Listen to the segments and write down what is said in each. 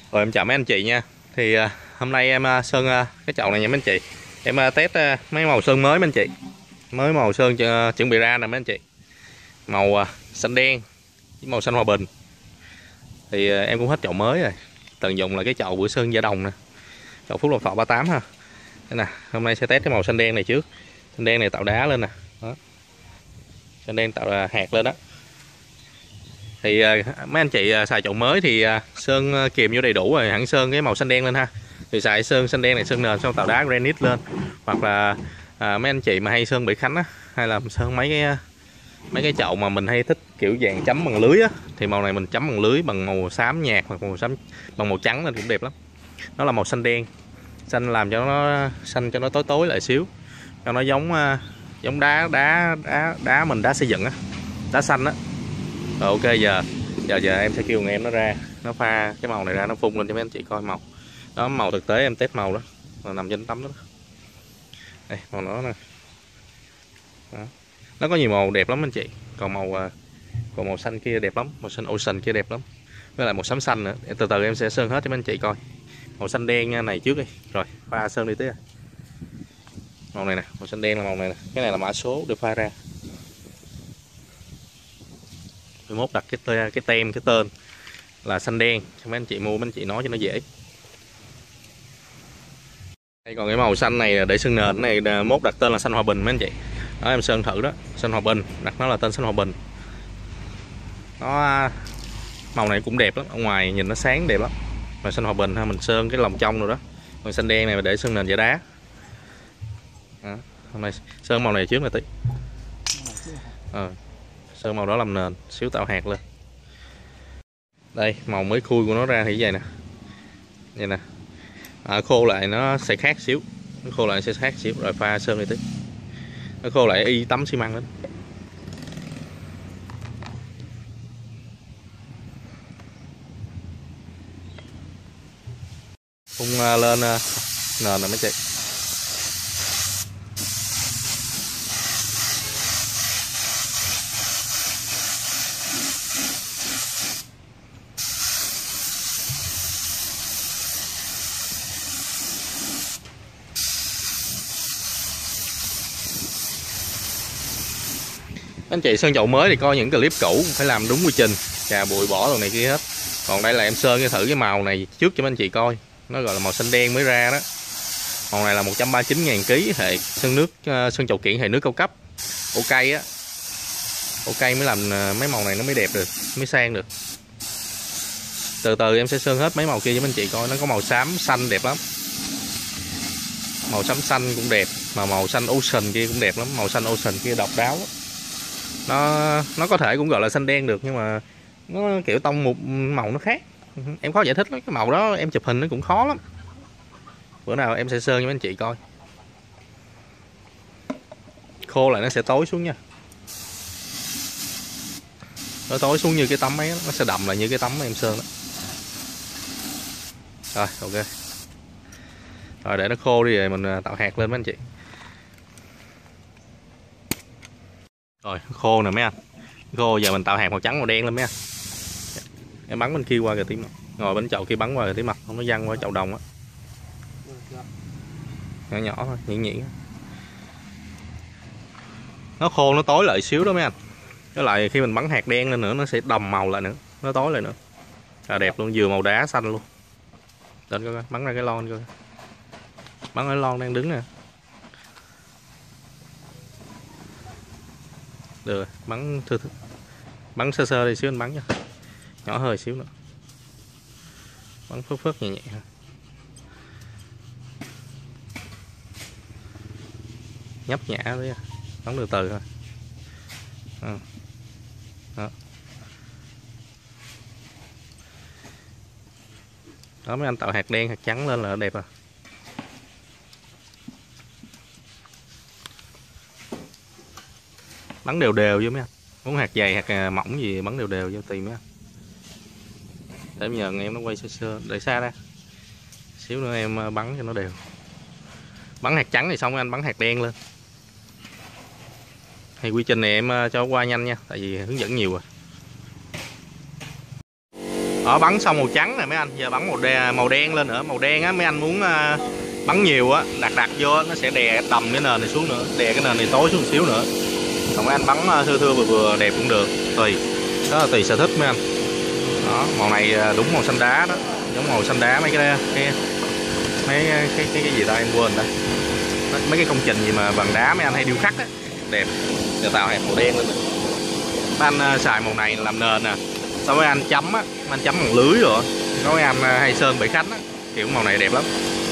Rồi em chào mấy anh chị nha. Thì hôm nay em sơn cái chậu này nha mấy anh chị. Em test mấy màu sơn mới mấy anh chị. Mới màu sơn chuẩn bị ra nè mấy anh chị. Màu xanh đen với màu xanh hòa bình. Thì em cũng hết chậu mới rồi. Tận dụng là cái chậu bữa sơn Gia Đồng nè. Chậu Phúc Lộc Thọ 38 ha. Đây nè, hôm nay sẽ test cái màu xanh đen này trước. Xanh đen này tạo đá lên nè. Đó. Xanh đen tạo hạt lên đó. Thì mấy anh chị xài chậu mới thì sơn kìm vô đầy đủ rồi hẳn sơn cái màu xanh đen lên ha. Thì xài sơn xanh đen này sơn nền xong tạo đá granite lên, hoặc là mấy anh chị mà hay sơn bị khánh á, hay là sơn mấy cái chậu mà mình hay thích kiểu vàng chấm bằng lưới á, thì màu này mình chấm bằng lưới bằng màu xám nhạt hoặc màu xám bằng màu trắng nên cũng đẹp lắm. Nó là màu xanh đen, xanh làm cho nó xanh cho nó tối tối lại xíu, cho nó giống giống đá mình đá xây dựng á, đá xanh á. Rồi ok, giờ em sẽ kêu người em nó ra, nó pha cái màu này ra, nó phun lên cho mấy anh chị coi màu. Đó, màu thực tế em test màu đó, là nằm trên tấm đó. Đây, màu nó nè. Đó. Nó có nhiều màu đẹp lắm anh chị. Còn màu xanh kia đẹp lắm, màu xanh ocean kia đẹp lắm. Với lại màu xám xanh nữa. Từ từ em sẽ sơn hết cho mấy anh chị coi. Màu xanh đen này trước đi, rồi pha sơn đi tiếp. Màu này nè, màu xanh đen là màu này nè. Cái này là mã số được pha ra. Mốt đặt cái tem, cái tên là xanh đen cho mấy anh chị mua, mấy anh chị nói cho nó dễ. Đây, còn cái màu xanh này để sơn nền này, mốt đặt tên là xanh hòa bình mấy anh chị. Đó, em sơn thử đó, xanh hòa bình, đặt nó là tên xanh hòa bình. Nó màu này cũng đẹp lắm, ở ngoài nhìn nó sáng đẹp lắm. Mà xanh hòa bình ha, mình sơn cái lòng trong rồi đó. Còn xanh đen này để sơn nền giả đá. Đó, hôm nay sơn màu này trước là tí. Sơn màu đó làm nền, xíu tạo hạt lên. Đây, màu mới khui của nó ra thì vậy nè. Vậy nè. Khô lại nó sẽ khác xíu. Nó khô lại sẽ khác xíu, rồi pha sơn đi tí. Nó khô lại y tấm xi măng lên. Phun lên nền nè mấy chị. Anh chị sơn chậu mới thì coi những clip cũ phải làm đúng quy trình, chà bụi bỏ đồ này kia hết. Còn đây là em sơn thử cái màu này trước cho mấy anh chị coi. Nó gọi là màu xanh đen mới ra đó. Màu này là 139.000 kg, hệ sơn nước, sơn chậu kiện hệ nước cao cấp. Ổ cây á. Ổ cây mới làm mấy màu này nó mới đẹp được, mới sang được. Từ từ em sẽ sơn hết mấy màu kia cho mấy anh chị coi. Nó có màu xám xanh đẹp lắm. Màu xám xanh cũng đẹp, mà màu xanh ocean kia cũng đẹp lắm. Màu xanh ocean kia độc đáo lắm. Nó có thể cũng gọi là xanh đen được, nhưng mà nó kiểu tông một màu nó khác. Em khó giải thích lắm. Cái màu đó em chụp hình nó cũng khó lắm. Bữa nào em sẽ sơn cho mấy anh chị coi. Khô lại nó sẽ tối xuống nha. Nó tối xuống như cái tấm ấy, nó sẽ đậm lại như cái tấm em sơn đó. Rồi ok. Rồi để nó khô đi rồi mình tạo hạt lên mấy anh chị. Rồi khô nè mấy anh. Khô giờ mình tạo hạt màu trắng màu đen lên mấy anh. Em bắn bên kia qua rồi tí mặt. Ngồi bên chậu kia bắn qua rồi tí mặt, không nó văng qua chậu đồng á. Nhỏ nhỏ thôi, nhuyễn nhuyễn. Nó khô nó tối lại xíu đó mấy anh. Với lại khi mình bắn hạt đen lên nữa nó sẽ đầm màu lại nữa, nó tối lại nữa. Đẹp luôn, vừa màu đá xanh luôn. Lên coi, bắn ra cái lon coi. Bắn cái lon đang đứng nè. Được, bắn thưa. Bắn sơ sơ đi xíu anh bắn nha. Nhỏ hơi xíu nữa. Bắn phớt phớt nhẹ nhẹ ha. Nhấp nhả đấy, bắn từ từ thôi. Đó. Đó, mấy anh tạo hạt đen hạt trắng lên là đẹp à. Bắn đều đều vô mấy anh. Muốn hạt dày hạt mỏng gì bắn đều đều vô tùy mấy anh. Để em nhờ em nó quay sơ sơ, để xa ra xíu nữa em bắn cho nó đều. Bắn hạt trắng thì xong anh bắn hạt đen lên. Thì quy trình này em cho qua nhanh nha, tại vì hướng dẫn nhiều rồi. Ở bắn xong màu trắng nè mấy anh, giờ bắn màu đen lên nữa. Màu đen á mấy anh muốn bắn nhiều á, đặt vô á, nó sẽ đè tầm cái nền này xuống nữa, đè cái nền này tối xuống một xíu nữa. Còn mấy anh bắn thưa vừa đẹp cũng được, tùy, đó là tùy sở thích mấy anh. Đó, màu này đúng màu xanh đá đó, giống màu xanh đá mấy cái gì ta em quên ta, mấy cái công trình gì mà bằng đá mấy anh hay điêu khắc á, đẹp. Giờ tạo hẹp màu đen lên nè. Mấy anh xài màu này làm nền nè, sau mấy anh chấm á, anh chấm bằng lưới rồi. Có mấy anh hay sơn bể khánh á, kiểu màu này đẹp lắm.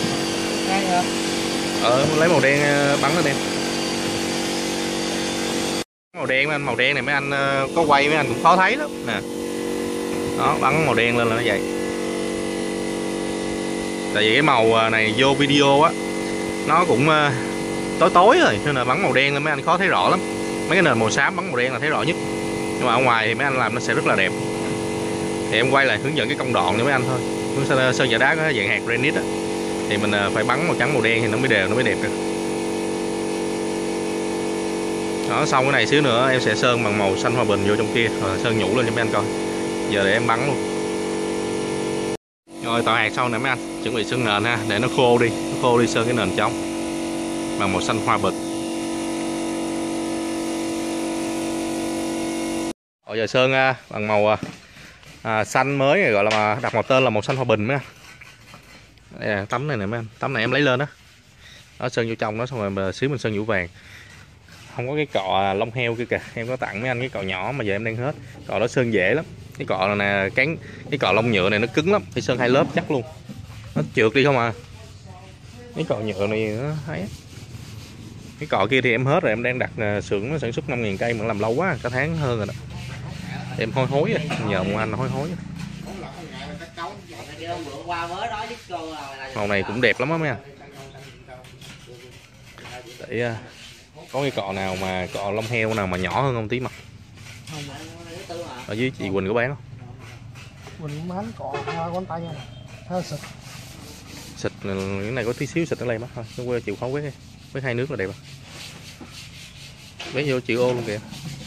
Lấy màu đen bắn lên em. Màu đen mấy anh, màu đen này mấy anh có quay mấy anh cũng khó thấy lắm nè. Đó, bắn màu đen lên là nó vậy. Tại vì cái màu này vô video á nó cũng tối tối rồi, nên là bắn màu đen lên mấy anh khó thấy rõ lắm. Mấy cái nền màu xám bắn màu đen là thấy rõ nhất, nhưng mà ở ngoài thì mấy anh làm nó sẽ rất là đẹp. Thì em quay lại hướng dẫn cái công đoạn cho mấy anh thôi. Sơn giả đá có dạng hạt granite á, thì mình phải bắn màu trắng màu đen thì nó mới đều, nó mới đẹp được. Đó, xong cái này xíu nữa em sẽ sơn bằng màu xanh hòa bình vô trong kia, rồi sơn nhũ lên cho mấy anh coi. Giờ để em bắn luôn. Rồi tạo hạt xong nè mấy anh, chuẩn bị sơn nền ha, để nó khô đi sơn cái nền trong bằng màu xanh hoa bình. Rồi giờ sơn bằng màu xanh mới này, gọi là đặt màu tên là màu xanh hoa bình mấy anh. Đây là tấm này nè mấy anh, tấm này em lấy lên đó. Đó, sơn vô trong đó xong rồi xíu mình sơn nhũ vàng. Không có cái cọ lông heo kia kìa, em có tặng mấy anh cái cọ nhỏ mà giờ em đang hết. Cọ đó sơn dễ lắm. Cái cọ này nè, cái cọ lông nhựa này nó cứng lắm, phải sơn 2 lớp chắc luôn. Nó trượt đi không à. Cái cọ nhựa này nó thấy. Cái cọ kia thì em hết rồi, em đang đặt xưởng nó sản xuất 5.000 cây mà làm lâu quá, cả tháng hơn rồi đó. Em hối hối rồi, nhờ một anh hối hối. Màu này cũng đẹp lắm á mấy anh. Để có cái cọ nào mà cọ lông heo nào mà nhỏ hơn không tí mà. Ở dưới chị Quỳnh có bán không? Quỳnh bán cọ con tay nha. Xịt. Xịt cái này có tí xíu xịt nó lây mắt thôi. Nó quê chịu khó quét đi. Với 2 nước là đẹp à. Quét vô chịu ô luôn kìa.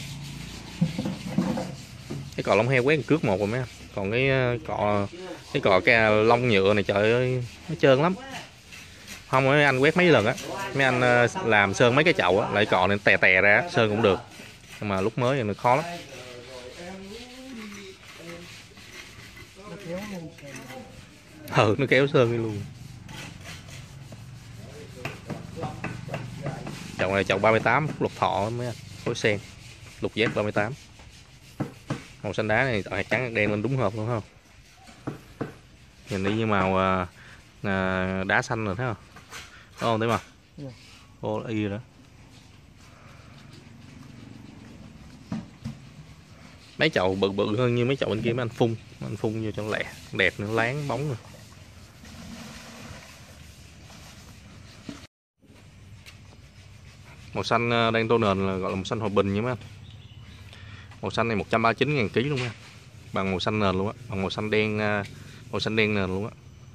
Cái cọ lông heo quét cước một rồi mấy anh. Còn cái cọ lông nhựa này trời ơi nó trơn lắm. Không, mấy anh quét mấy lần á, mấy anh làm sơn mấy cái chậu á, lại cọ này tè tè ra sơn cũng được, nhưng mà lúc mới thì nó khó lắm. Nó kéo sơn đi luôn. Chậu này chậu 38 lục thọ mấy anh, khối sen lục Z 38. Màu xanh đá này hạt trắng đen lên đúng hợp luôn không? Nhìn đi như màu đá xanh rồi thấy không? Đúng không thấy mà? Ô y rồi đó. Mấy chậu bự bự hơn như mấy chậu bên kia mấy anh phun vô cho lẹ, đẹp nữa, láng bóng rồi. Màu xanh đang tô nền là gọi là màu xanh hòa bình nha mấy anh. Màu xanh này 139.000 kg luôn á. Bằng màu xanh nền luôn á, bằng màu xanh đen nền luôn á.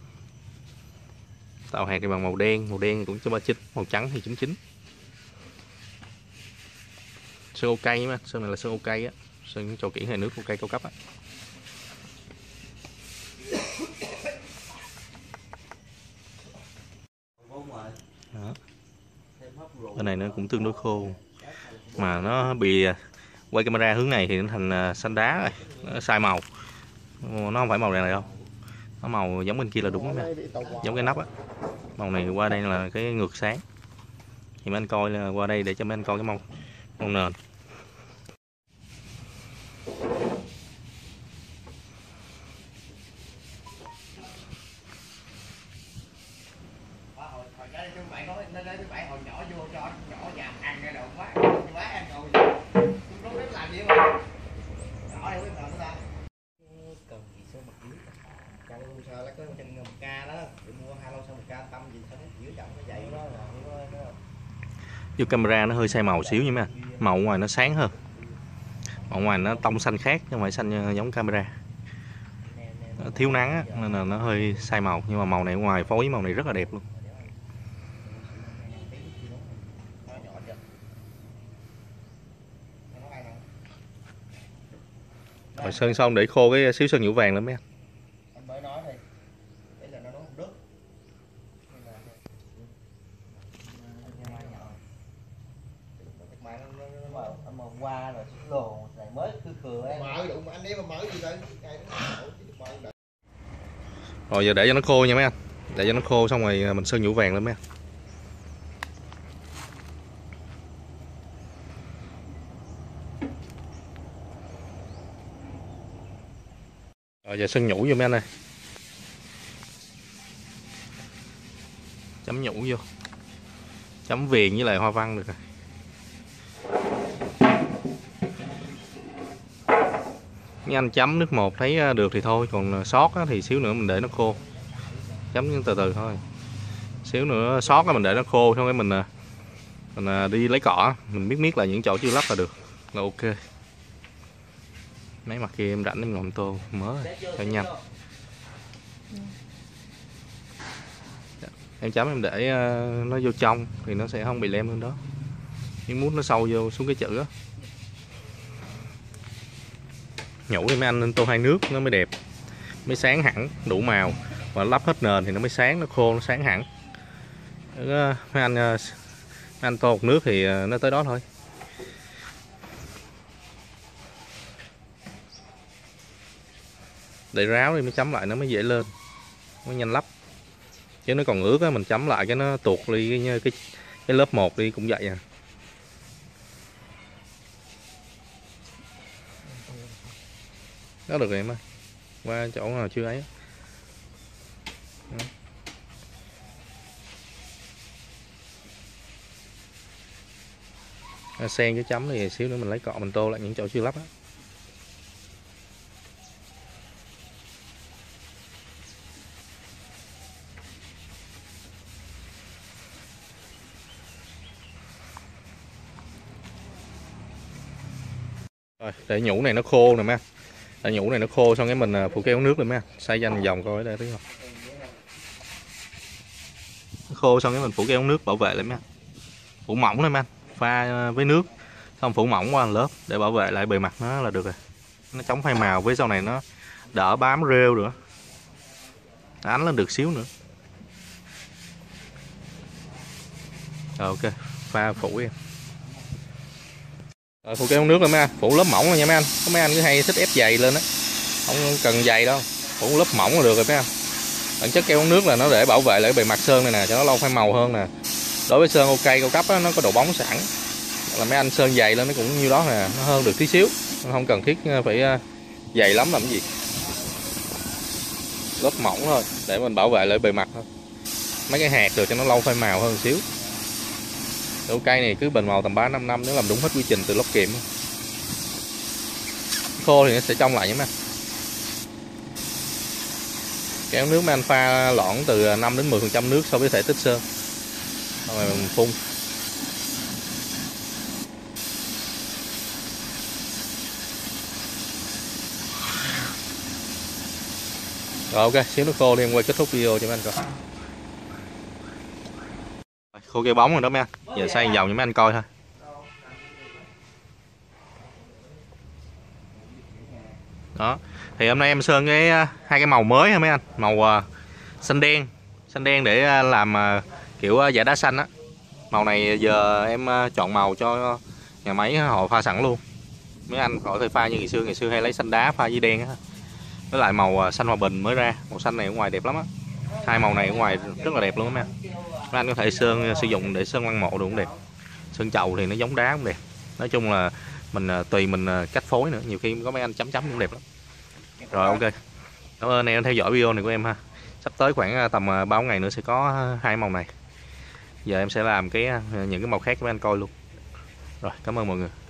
Tạo hạt thì bằng màu đen thì cũng 139, màu trắng thì 99. Sơn ok nha, sơn này là sơn ok á, sơn cho kỹ hơi nước ok cao cấp á. Đó. Bên này nó cũng tương đối khô, mà nó bị quay camera hướng này thì nó thành xanh đá rồi, nó sai màu, nó không phải màu này đâu, nó màu giống bên kia là đúng đó, giống cái nắp á. Màu này qua đây là cái ngược sáng, thì mấy anh coi là qua đây để cho mấy anh coi cái màu nền. Vô camera nó hơi sai màu xíu nha mấy anh. Màu ngoài nó sáng hơn, màu ngoài nó tông xanh khác chứ không phải xanh giống camera. Nó thiếu nắng á, nên là nó hơi sai màu, nhưng mà màu này ngoài phối màu này rất là đẹp luôn. Rồi sơn xong để khô cái xíu sơn nhũ vàng lên mấy anh. Đấy là nó không đứt. Mà nó mà qua rồi xuống lồn lại mới khừa em. Mở đụng anh em mà mở gì đây? Rồi giờ để cho nó khô nha mấy anh. Để cho nó khô xong rồi mình sơn nhũ vàng lên mấy anh. Rồi giờ sơn nhũ vô mấy anh ơi. Chấm nhũ vô. Chấm viền với lại hoa văn được rồi. Mấy anh chấm nước một thấy được thì thôi, còn sót thì xíu nữa mình để nó khô. Chấm từ từ thôi. Xíu nữa sót mình để nó khô xong cái mình đi lấy cỏ, mình miết lại những chỗ chưa lắp là được, là ok. Mấy mặt kia em rảnh em ngọn tô mới cho nhanh. Em chấm em để nó vô trong thì nó sẽ không bị lem lên đó. Miếng mút nó sâu vô xuống cái chữ á. Nhũ thì mấy anh nên tô 2 nước nó mới đẹp, mới sáng hẳn, đủ màu. Và lắp hết nền thì nó mới sáng, nó khô, nó sáng hẳn. Mấy anh tô 1 nước thì nó tới đó thôi. Để ráo đi mới chấm lại nó mới dễ lên, mới nhanh lắp. Chứ nó còn ướt á, mình chấm lại cái nó tuột đi cái lớp 1 đi cũng vậy à. Đó được rồi em ơi. Qua chỗ nào chưa ấy. Sen với chấm thì xíu nữa mình lấy cọ mình tô lại những chỗ chưa lắp á. Rồi, để nhũ này nó khô nè mấy anh. Để nhũ này nó khô xong cái mình phủ keo nước lên mấy anh. Xoay nhanh vòng coi đây thấy không. Khô xong cái mình phủ keo nước bảo vệ lại mấy anh. Phủ mỏng lên mấy anh. Pha với nước xong phủ mỏng qua lớp để bảo vệ lại bề mặt nó là được rồi. Nó chống phai màu với sau này nó đỡ bám rêu nữa. Ánh lên được xíu nữa. Rồi ok, pha phủ em. Rồi phủ keo nước rồi mấy anh, phủ lớp mỏng rồi nha mấy anh. Có mấy anh cứ hay thích ép dày lên á. Không cần dày đâu, phủ lớp mỏng là được rồi mấy anh. Bản chất keo nước là nó để bảo vệ lại bề mặt sơn này nè, cho nó lâu phai màu hơn nè. Đối với sơn ok cao cấp á, nó có độ bóng sẵn. Là mấy anh sơn dày lên nó cũng như đó nè, nó hơn được tí xíu. Không cần thiết phải dày lắm làm cái gì. Lớp mỏng thôi, để mình bảo vệ lại bề mặt thôi. Mấy cái hạt được cho nó lâu phai màu hơn xíu. Đậu cây này cứ bền màu tầm 3-5 năm nếu làm đúng hết quy trình từ lóc kiềm. Khô thì nó sẽ trong lại nhé mấy anh. Kéo nước mấy anh pha loãng từ 5 đến 10% nước so với thể tích sơn. Rồi mình phun. Rồi ok, xíu nước khô đi em quay kết thúc video cho mấy anh coi. Khô keo bóng rồi đó mấy anh. Giờ xoay vòng cho mấy anh coi thôi. Đó. Thì hôm nay em sơn hai cái màu mới ha mấy anh. Màu xanh đen để làm kiểu giả đá xanh á. Màu này giờ em chọn màu cho nhà máy họ pha sẵn luôn. Mấy anh khỏi phải pha như ngày xưa hay lấy xanh đá pha với đen á. Với lại màu xanh hòa bình mới ra, màu xanh này ở ngoài đẹp lắm á. Hai màu này ở ngoài rất là đẹp luôn mấy anh. Mấy anh có thể sơn sử dụng để sơn lăng mộ được cũng đẹp. Sơn chầu thì nó giống đá cũng đẹp. Nói chung là mình tùy mình cách phối nữa, nhiều khi có mấy anh chấm cũng đẹp lắm. Rồi ok. Cảm ơn em theo dõi video này của em ha. Sắp tới khoảng tầm 3 ngày nữa sẽ có hai màu này. Giờ em sẽ làm những cái màu khác cho mấy anh coi luôn. Rồi, cảm ơn mọi người.